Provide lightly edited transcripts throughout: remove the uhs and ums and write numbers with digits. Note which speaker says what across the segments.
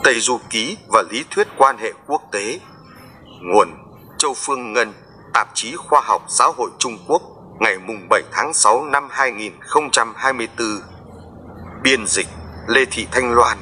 Speaker 1: Tây Du Ký và Lý thuyết quan hệ quốc tế. Nguồn: Châu Phương Ngân, Tạp chí Khoa học Xã hội Trung Quốc, ngày 7 tháng 6 năm 2024. Biên dịch: Lê Thị Thanh Loan.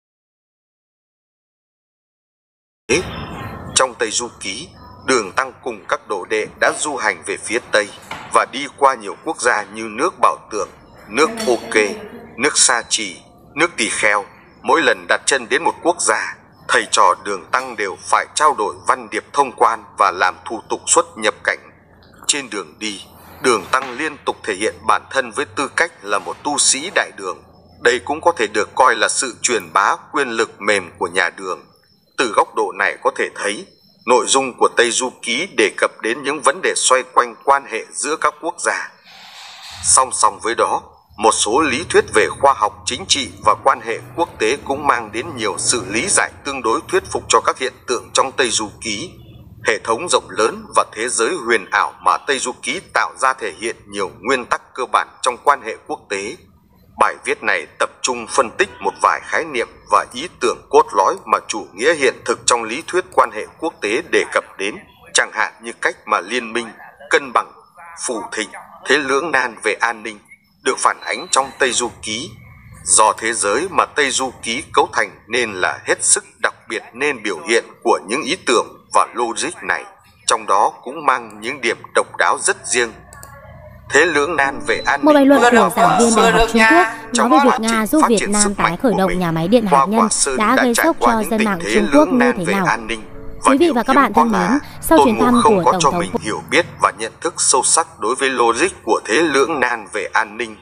Speaker 1: Trong Tây Du Ký, Đường Tăng cùng các đồ đệ đã du hành về phía Tây và đi qua nhiều quốc gia như nước Bảo Tượng, nước Ok, nước Sa Trì, nước Tỳ Kheo. Mỗi lần đặt chân đến một quốc gia, thầy trò Đường Tăng đều phải trao đổi văn điệp thông quan và làm thủ tục xuất nhập cảnh. Trên đường đi, Đường Tăng liên tục thể hiện bản thân với tư cách là một tu sĩ đại đường. Đây cũng có thể được coi là sự truyền bá quyền lực mềm của nhà Đường. Từ góc độ này có thể thấy, nội dung của Tây Du Ký đề cập đến những vấn đề xoay quanh quan hệ giữa các quốc gia. Song song với đó, một số lý thuyết về khoa học chính trị và quan hệ quốc tế cũng mang đến nhiều sự lý giải tương đối thuyết phục cho các hiện tượng trong Tây Du Ký. Hệ thống rộng lớn và thế giới huyền ảo mà Tây Du Ký tạo ra thể hiện nhiều nguyên tắc cơ bản trong quan hệ quốc tế. Bài viết này tập trung phân tích một vài khái niệm và ý tưởng cốt lõi mà chủ nghĩa hiện thực trong lý thuyết quan hệ quốc tế đề cập đến, chẳng hạn như cách mà liên minh, cân bằng, phù thịnh, thế lưỡng nan về an ninh được phản ánh trong Tây Du Ký. Do thế giới mà Tây Du Ký cấu thành nên là hết sức đặc biệt, nên biểu hiện của những ý tưởng và logic này trong đó cũng mang những điểm độc đáo rất riêng. Thế lưỡng nan về an ninh.
Speaker 2: Một bài luận của giảng viên Đại học Trung Quốc nói về việc Nga giúp Việt Nam tái khởi động nhà máy điện hạt nhân đã gây sốc cho dân mạng Trung Quốc như thế nào? Quý vị và các bạn thân mến, sau chuyến thăm của Tổng thống
Speaker 1: mình hiểu biết và nhận thức sâu sắc đối với logic của thế lưỡng nan về an ninh.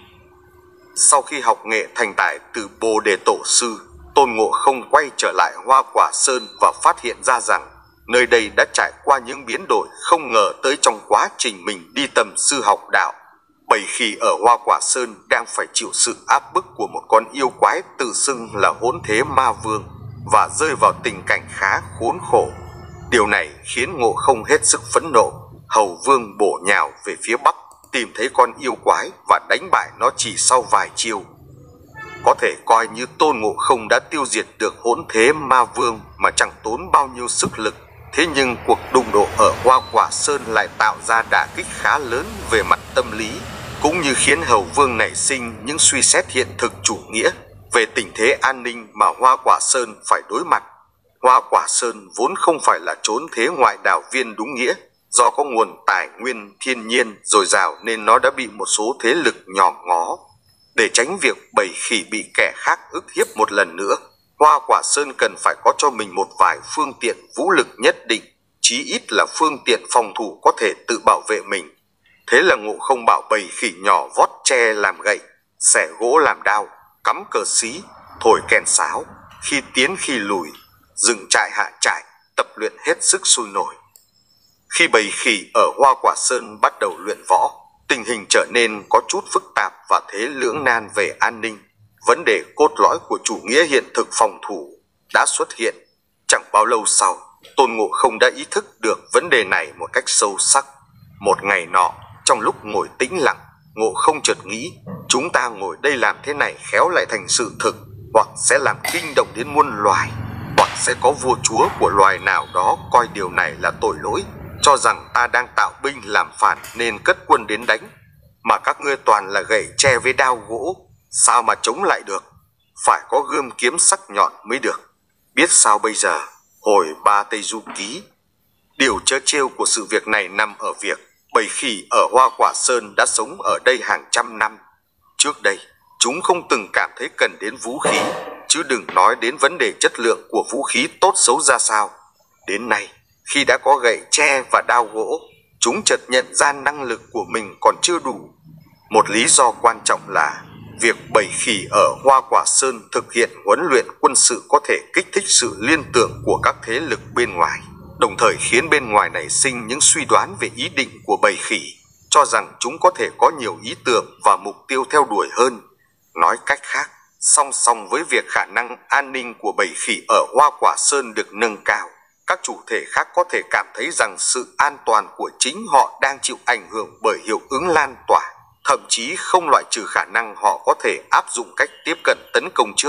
Speaker 1: Sau khi học nghệ thành tài từ Bồ Đề Tổ sư, Tôn Ngộ Không quay trở lại Hoa Quả Sơn và phát hiện ra rằng nơi đây đã trải qua những biến đổi không ngờ tới trong quá trình mình đi tầm sư học đạo. Bầy khỉ ở Hoa Quả Sơn đang phải chịu sự áp bức của một con yêu quái tự xưng là Hỗn Thế Ma Vương và rơi vào tình cảnh khá khốn khổ. Điều này khiến Ngộ Không hết sức phẫn nộ. Hầu Vương bổ nhào về phía bắc, tìm thấy con yêu quái và đánh bại nó chỉ sau vài chiêu. Có thể coi như Tôn Ngộ Không đã tiêu diệt được Hỗn Thế Ma Vương mà chẳng tốn bao nhiêu sức lực. Thế nhưng cuộc đụng độ ở Hoa Quả Sơn lại tạo ra đả kích khá lớn về mặt tâm lý, cũng như khiến Hầu Vương nảy sinh những suy xét hiện thực chủ nghĩa về tình thế an ninh mà Hoa Quả Sơn phải đối mặt. Hoa Quả Sơn vốn không phải là trốn thế ngoại đảo viên đúng nghĩa, do có nguồn tài nguyên thiên nhiên dồi dào nên nó đã bị một số thế lực nhòm ngó. Để tránh việc bầy khỉ bị kẻ khác ức hiếp một lần nữa, Hoa Quả Sơn cần phải có cho mình một vài phương tiện vũ lực nhất định, chí ít là phương tiện phòng thủ có thể tự bảo vệ mình. Thế là Ngộ Không bảo bầy khỉ nhỏ vót tre làm gậy, xẻ gỗ làm đao, cắm cờ xí, thổi kèn sáo, khi tiến khi lùi, dựng trại hạ trại, tập luyện hết sức sôi nổi. Khi bầy khỉ ở Hoa Quả Sơn bắt đầu luyện võ, tình hình trở nên có chút phức tạp và thế lưỡng nan về an ninh. Vấn đề cốt lõi của chủ nghĩa hiện thực phòng thủ đã xuất hiện. Chẳng bao lâu sau, Tôn Ngộ Không đã ý thức được vấn đề này một cách sâu sắc. Một ngày nọ, trong lúc ngồi tĩnh lặng, Ngộ Không chợt nghĩ, chúng ta ngồi đây làm thế này khéo lại thành sự thực, hoặc sẽ làm kinh động đến muôn loài, hoặc sẽ có vua chúa của loài nào đó coi điều này là tội lỗi, cho rằng ta đang tạo binh làm phản nên cất quân đến đánh. Mà các ngươi toàn là gậy tre với đao gỗ, sao mà chống lại được? Phải có gươm kiếm sắc nhọn mới được. Biết sao bây giờ? Hồi 3 Tây Du Ký. Điều trớ trêu của sự việc này nằm ở việc bầy khỉ ở Hoa Quả Sơn đã sống ở đây hàng trăm năm. Trước đây, chúng không từng cảm thấy cần đến vũ khí, chứ đừng nói đến vấn đề chất lượng của vũ khí tốt xấu ra sao. Đến nay, khi đã có gậy tre và đao gỗ, chúng chợt nhận ra năng lực của mình còn chưa đủ. Một lý do quan trọng là việc bầy khỉ ở Hoa Quả Sơn thực hiện huấn luyện quân sự có thể kích thích sự liên tưởng của các thế lực bên ngoài, đồng thời khiến bên ngoài nảy sinh những suy đoán về ý định của bầy khỉ, cho rằng chúng có thể có nhiều ý tưởng và mục tiêu theo đuổi hơn. Nói cách khác, song song với việc khả năng an ninh của bầy khỉ ở Hoa Quả Sơn được nâng cao, các chủ thể khác có thể cảm thấy rằng sự an toàn của chính họ đang chịu ảnh hưởng bởi hiệu ứng lan tỏa, thậm chí không loại trừ khả năng họ có thể áp dụng cách tiếp cận tấn công trước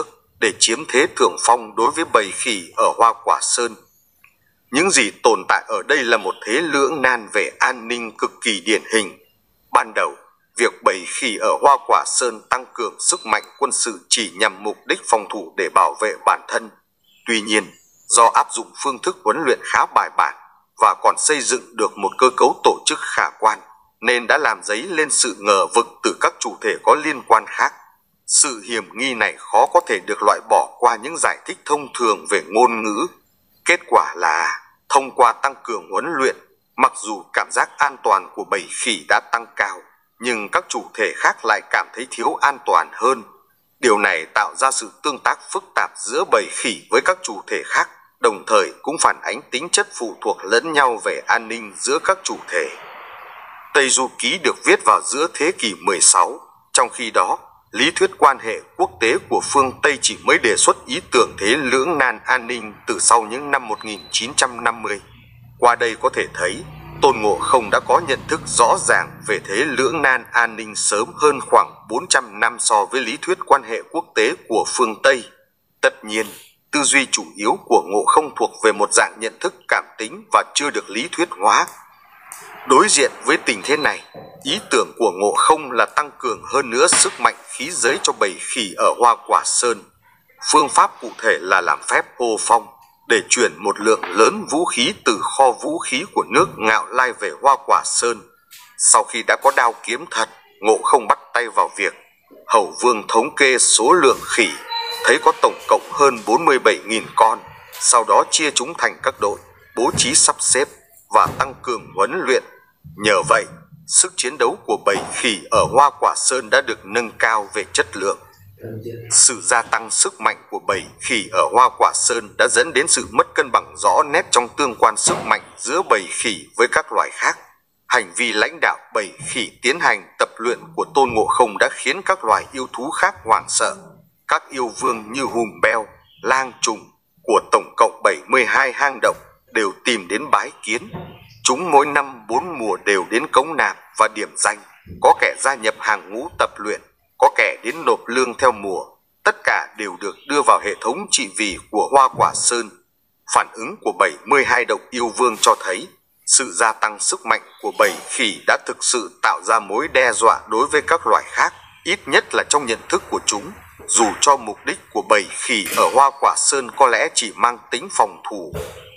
Speaker 1: để chiếm thế thượng phong đối với bầy khỉ ở Hoa Quả Sơn. Những gì tồn tại ở đây là một thế lưỡng nan về an ninh cực kỳ điển hình. Ban đầu, việc bầy khỉ ở Hoa Quả Sơn tăng cường sức mạnh quân sự chỉ nhằm mục đích phòng thủ để bảo vệ bản thân. Tuy nhiên, do áp dụng phương thức huấn luyện khá bài bản và còn xây dựng được một cơ cấu tổ chức khả quan, nên đã làm dấy lên sự ngờ vực từ các chủ thể có liên quan khác. Sự hiểm nghi này khó có thể được loại bỏ qua những giải thích thông thường về ngôn ngữ. Kết quả là, thông qua tăng cường huấn luyện, mặc dù cảm giác an toàn của bầy khỉ đã tăng cao, nhưng các chủ thể khác lại cảm thấy thiếu an toàn hơn. Điều này tạo ra sự tương tác phức tạp giữa bầy khỉ với các chủ thể khác, đồng thời cũng phản ánh tính chất phụ thuộc lẫn nhau về an ninh giữa các chủ thể. Tây Du Ký được viết vào giữa thế kỷ 16, trong khi đó, lý thuyết quan hệ quốc tế của phương Tây chỉ mới đề xuất ý tưởng thế lưỡng nan an ninh từ sau những năm 1950. Qua đây có thể thấy, Tôn Ngộ Không đã có nhận thức rõ ràng về thế lưỡng nan an ninh sớm hơn khoảng 400 năm so với lý thuyết quan hệ quốc tế của phương Tây. Tất nhiên, tư duy chủ yếu của Ngộ Không thuộc về một dạng nhận thức cảm tính và chưa được lý thuyết hóa. Đối diện với tình thế này, ý tưởng của Ngộ Không là tăng cường hơn nữa sức mạnh khí giới cho bầy khỉ ở Hoa Quả Sơn. Phương pháp cụ thể là làm phép hô phong, để chuyển một lượng lớn vũ khí từ kho vũ khí của nước Ngạo Lai về Hoa Quả Sơn. Sau khi đã có đao kiếm thật, Ngộ Không bắt tay vào việc. Hầu Vương thống kê số lượng khỉ, thấy có tổng cộng hơn 47.000 con, sau đó chia chúng thành các đội, bố trí sắp xếp và tăng cường huấn luyện. Nhờ vậy, sức chiến đấu của bầy khỉ ở Hoa Quả Sơn đã được nâng cao về chất lượng. Sự gia tăng sức mạnh của bầy khỉ ở Hoa Quả Sơn đã dẫn đến sự mất cân bằng rõ nét trong tương quan sức mạnh giữa bầy khỉ với các loài khác. Hành vi lãnh đạo bầy khỉ tiến hành tập luyện của Tôn Ngộ Không đã khiến các loài yêu thú khác hoảng sợ. Các yêu vương như hùng beo, lang trùng của tổng cộng 72 hang động đều tìm đến bái kiến. Chúng mỗi năm 4 mùa đều đến cống nạp và điểm danh, có kẻ gia nhập hàng ngũ tập luyện, có kẻ đến nộp lương theo mùa. Tất cả đều được đưa vào hệ thống trị vì của Hoa Quả Sơn. Phản ứng của 72 động yêu vương cho thấy sự gia tăng sức mạnh của bầy khỉ đã thực sự tạo ra mối đe dọa đối với các loài khác, ít nhất là trong nhận thức của chúng, dù cho mục đích của bầy khỉ ở Hoa Quả Sơn có lẽ chỉ mang tính phòng thủ.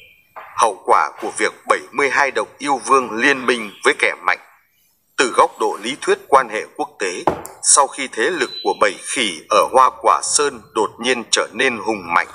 Speaker 1: Hậu quả của việc 72 động yêu vương liên minh với kẻ mạnh. Từ góc độ lý thuyết quan hệ quốc tế, sau khi thế lực của bầy khỉ ở Hoa Quả Sơn đột nhiên trở nên hùng mạnh,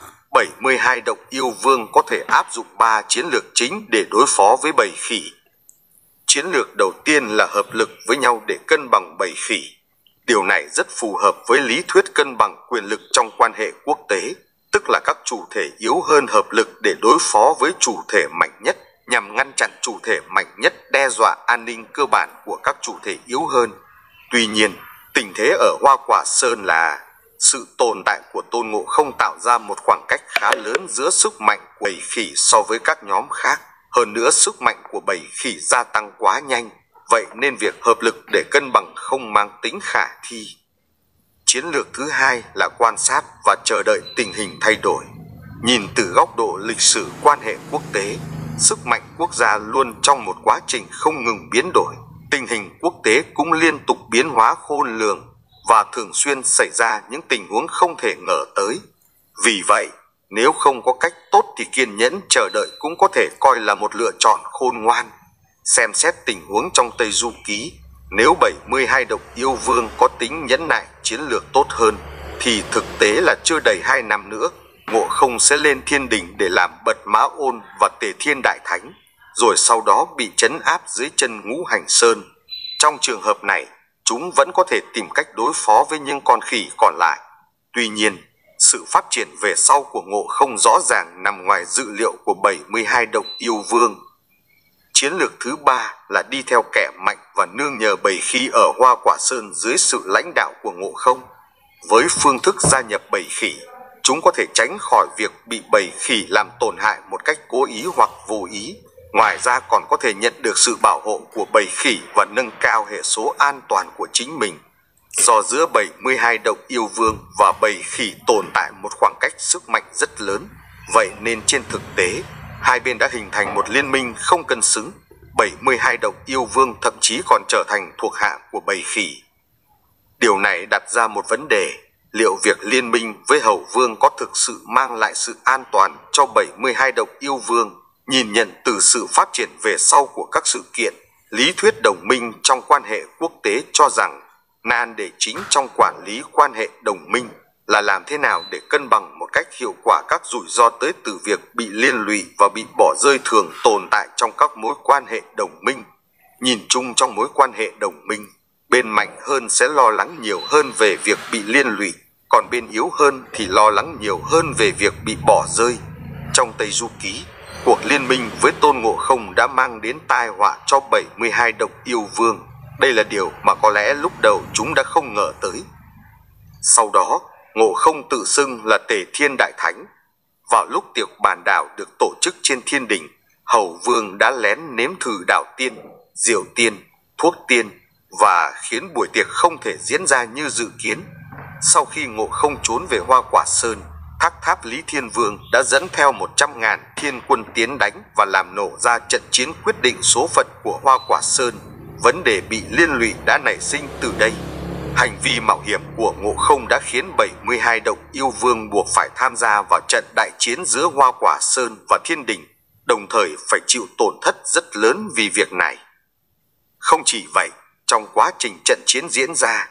Speaker 1: 72 động yêu vương có thể áp dụng 3 chiến lược chính để đối phó với bầy khỉ. Chiến lược đầu tiên là hợp lực với nhau để cân bằng bầy khỉ. Điều này rất phù hợp với lý thuyết cân bằng quyền lực trong quan hệ quốc tế, tức là các chủ thể yếu hơn hợp lực để đối phó với chủ thể mạnh nhất, nhằm ngăn chặn chủ thể mạnh nhất đe dọa an ninh cơ bản của các chủ thể yếu hơn. Tuy nhiên, tình thế ở Hoa Quả Sơn là sự tồn tại của Tôn Ngộ Không tạo ra một khoảng cách khá lớn giữa sức mạnh của bầy khỉ so với các nhóm khác. Hơn nữa, sức mạnh của bầy khỉ gia tăng quá nhanh, vậy nên việc hợp lực để cân bằng không mang tính khả thi. Chiến lược thứ hai là quan sát và chờ đợi tình hình thay đổi. Nhìn từ góc độ lịch sử quan hệ quốc tế, sức mạnh quốc gia luôn trong một quá trình không ngừng biến đổi. Tình hình quốc tế cũng liên tục biến hóa khôn lường và thường xuyên xảy ra những tình huống không thể ngờ tới. Vì vậy, nếu không có cách tốt thì kiên nhẫn chờ đợi cũng có thể coi là một lựa chọn khôn ngoan. Xem xét tình huống trong Tây Du Ký, nếu 72 động yêu vương có tính nhẫn nại chiến lược tốt hơn, thì thực tế là chưa đầy 2 năm nữa, Ngộ Không sẽ lên thiên đình để làm Bật Mã Ôn và Tề Thiên Đại Thánh, rồi sau đó bị trấn áp dưới chân Ngũ Hành Sơn. Trong trường hợp này, chúng vẫn có thể tìm cách đối phó với những con khỉ còn lại. Tuy nhiên, sự phát triển về sau của Ngộ Không rõ ràng nằm ngoài dự liệu của 72 động yêu vương. Chiến lược thứ ba là đi theo kẻ mạnh và nương nhờ bầy khỉ ở Hoa Quả Sơn dưới sự lãnh đạo của Ngộ Không. Với phương thức gia nhập bầy khỉ, chúng có thể tránh khỏi việc bị bầy khỉ làm tổn hại một cách cố ý hoặc vô ý. Ngoài ra còn có thể nhận được sự bảo hộ của bầy khỉ và nâng cao hệ số an toàn của chính mình. Do giữa 72 độc yêu vương và bầy khỉ tồn tại một khoảng cách sức mạnh rất lớn, vậy nên trên thực tế, hai bên đã hình thành một liên minh không cân xứng. 72 độc yêu vương thậm chí còn trở thành thuộc hạ của bầy khỉ. Điều này đặt ra một vấn đề, liệu việc liên minh với Hầu Vương có thực sự mang lại sự an toàn cho 72 độc yêu vương? Nhìn nhận từ sự phát triển về sau của các sự kiện, lý thuyết đồng minh trong quan hệ quốc tế cho rằng nan đề chính trong quản lý quan hệ đồng minh là làm thế nào để cân bằng một cách hiệu quả các rủi ro tới từ việc bị liên lụy và bị bỏ rơi thường tồn tại trong các mối quan hệ đồng minh. Nhìn chung trong mối quan hệ đồng minh, bên mạnh hơn sẽ lo lắng nhiều hơn về việc bị liên lụy, còn bên yếu hơn thì lo lắng nhiều hơn về việc bị bỏ rơi. Trong Tây Du Ký, cuộc liên minh với Tôn Ngộ Không đã mang đến tai họa cho 72 độc yêu vương. Đây là điều mà có lẽ lúc đầu chúng đã không ngờ tới. Sau đó, Ngộ Không tự xưng là Tề Thiên Đại Thánh. Vào lúc tiệc bàn đảo được tổ chức trên thiên đình, Hầu Vương đã lén nếm thử đạo tiên, diệu tiên, thuốc tiên và khiến buổi tiệc không thể diễn ra như dự kiến. Sau khi Ngộ Không trốn về Hoa Quả Sơn, Thác Tháp Lý Thiên Vương đã dẫn theo 100.000 thiên quân tiến đánh và làm nổ ra trận chiến quyết định số phận của Hoa Quả Sơn. Vấn đề bị liên lụy đã nảy sinh từ đây. Hành vi mạo hiểm của Ngộ Không đã khiến 72 độc yêu vương buộc phải tham gia vào trận đại chiến giữa Hoa Quả Sơn và Thiên Đình, đồng thời phải chịu tổn thất rất lớn vì việc này. Không chỉ vậy, trong quá trình trận chiến diễn ra,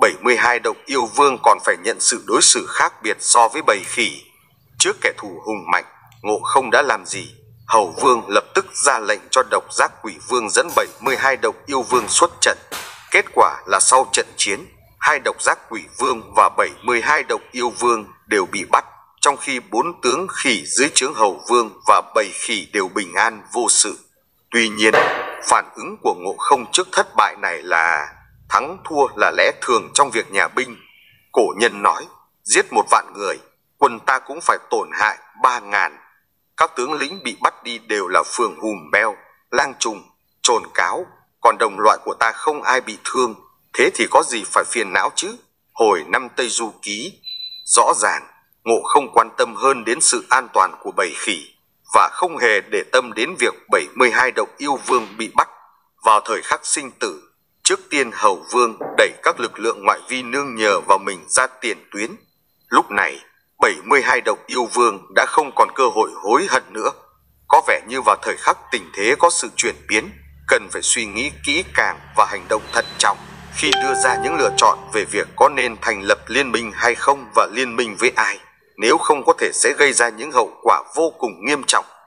Speaker 1: 72 độc yêu vương còn phải nhận sự đối xử khác biệt so với bầy khỉ. Trước kẻ thù hùng mạnh, Ngộ Không đã làm gì? Hầu Vương lập tức ra lệnh cho Độc Giác Quỷ Vương dẫn 72 độc yêu vương xuất trận. Kết quả là sau trận chiến, hai Độc Giác Quỷ Vương và 72 độc yêu vương đều bị bắt, trong khi 4 tướng khỉ dưới trướng Hầu Vương và bầy khỉ đều bình an vô sự. Tuy nhiên, phản ứng của Ngộ Không trước thất bại này là thắng thua là lẽ thường trong việc nhà binh. Cổ nhân nói, giết 1.000.000 người, quân ta cũng phải tổn hại 3.000. Các tướng lĩnh bị bắt đi đều là Phường Hùm Beo, Lang Trùng, Trồn Cáo, còn đồng loại của ta không ai bị thương, thế thì có gì phải phiền não chứ? Hồi năm Tây Du Ký, rõ ràng Ngộ Không quan tâm hơn đến sự an toàn của bầy khỉ và không hề để tâm đến việc 72 độc yêu vương bị bắt. Vào thời khắc sinh tử, trước tiên Hầu Vương đẩy các lực lượng ngoại vi nương nhờ vào mình ra tiền tuyến. Lúc này, 72 độc yêu vương đã không còn cơ hội hối hận nữa. Có vẻ như vào thời khắc tình thế có sự chuyển biến, cần phải suy nghĩ kỹ càng và hành động thận trọng khi đưa ra những lựa chọn về việc có nên thành lập liên minh hay không và liên minh với ai. Nếu không có thể sẽ gây ra những hậu quả vô cùng nghiêm trọng.